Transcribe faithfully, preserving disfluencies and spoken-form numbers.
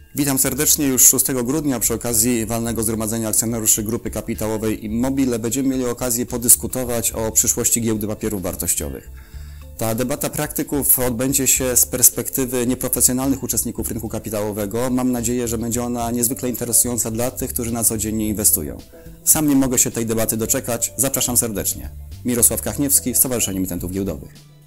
Witam serdecznie. Już szóstego grudnia przy okazji walnego zgromadzenia akcjonariuszy Grupy Kapitałowej Immobile będziemy mieli okazję podyskutować o przyszłości giełdy papierów wartościowych. Ta debata praktyków odbędzie się z perspektywy nieprofesjonalnych uczestników rynku kapitałowego. Mam nadzieję, że będzie ona niezwykle interesująca dla tych, którzy na co dzień nie inwestują. Sam nie mogę się tej debaty doczekać. Zapraszam serdecznie. Mirosław Kachniewski, Stowarzyszenie Emitentów Giełdowych.